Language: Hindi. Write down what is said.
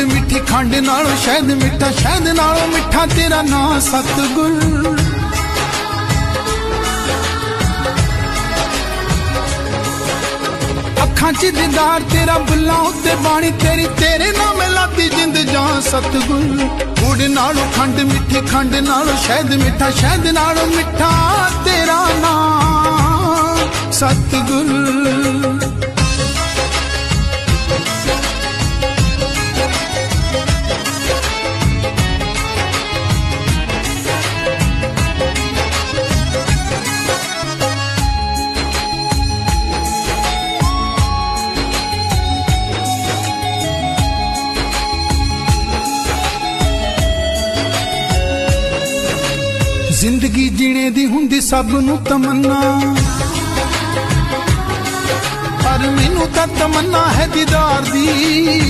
मिठी खंड नालों शहद मिठा, शहद नालों मिठा तेरा नाम सतगुर। अखां च दीदार तेरा, बुल्लां उत्ते बाणी तेरी, तेरे नाम लाती जिंद जान सतगुर। गुड़ नालों खंड मिठी खंड नालों शहद मिठा, शहद नालों मिठा तेरा नाम सतगुर। जिंदगी जीने दी हुंदी सब नू तमन्ना, पर मैनू तां तमन्ना है दीदार दी।